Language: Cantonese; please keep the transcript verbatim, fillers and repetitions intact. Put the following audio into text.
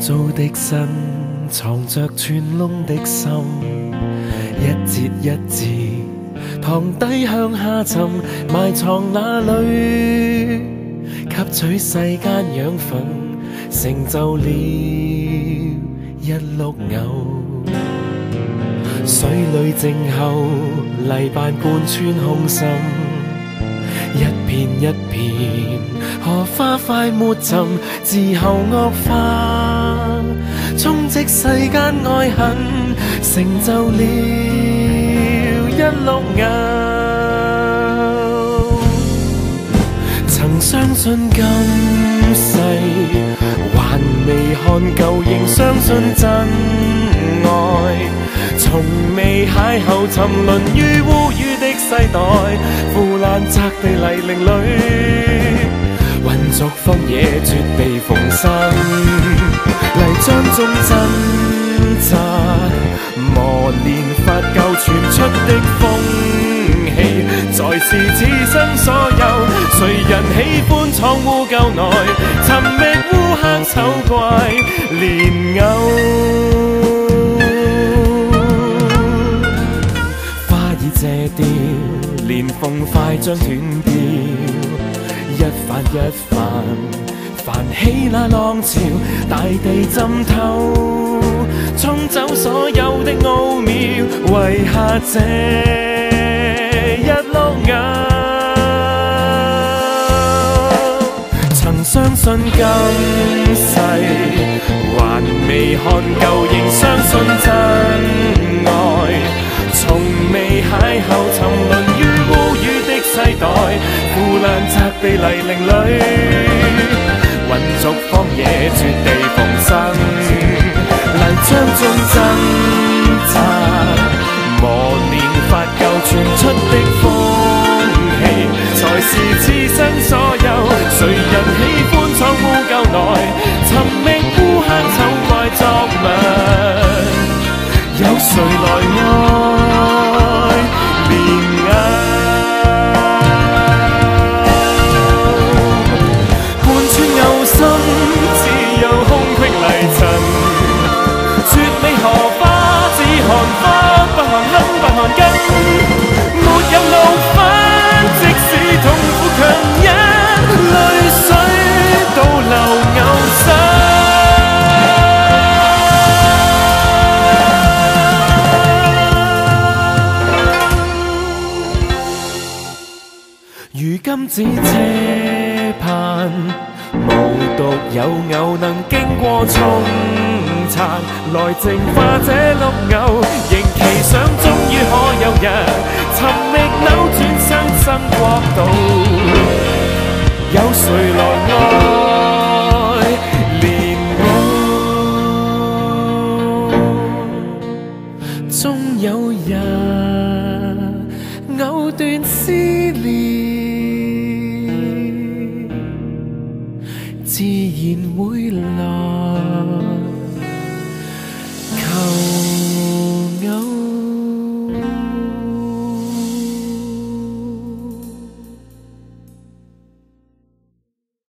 糟的身，藏着穿窿的心，一節一字，堂底向下沉，埋藏那裏，吸取世間養分，成就了一碌牛。水裏靜候，泥扮貫穿空心，一片一片荷花快沒沉，之後惡化，充斥世間愛恨，成就了一碌牛。曾相信今世還未看舊，仍相信真愛，從未邂逅沉淪於污雨的世代，腐爛澤地泥濘裏，混濁荒野絕地逢生，泥漿中掙扎，磨練發酵傳出的風氣，才是此生所有。誰人喜歡闖污舊內，尋覓烏黑醜怪蓮藕。謝掉，連縫快將斷掉，一瓣一瓣泛起那浪潮，大地浸透，沖走所有的奧妙，遺下這一碌牛。曾相信今世還未看夠，仍相信真愛，從未邂逅沉淪於污雨的世代，腐爛澤地泥濘裏，混濁荒野絕地逢生，泥漿中掙扎，磨練發酵傳出的風氣，才是此生所有。誰人喜歡闖污舊內，尋覓烏黑醜怪作物，有誰來愛蓮藕？貫穿有心，只有空隙泥塵，絕美荷花，只看花，不看根，不看根，沒有怒憤，即使痛苦強忍，淚水倒流牛身。如今只奢盼無獨有偶能經過沖刷，來淨化這碌牛，仍期想終於可有日尋覓扭轉雙生國度，有誰來愛蓮藕？終有日藕斷絲連，自然會來。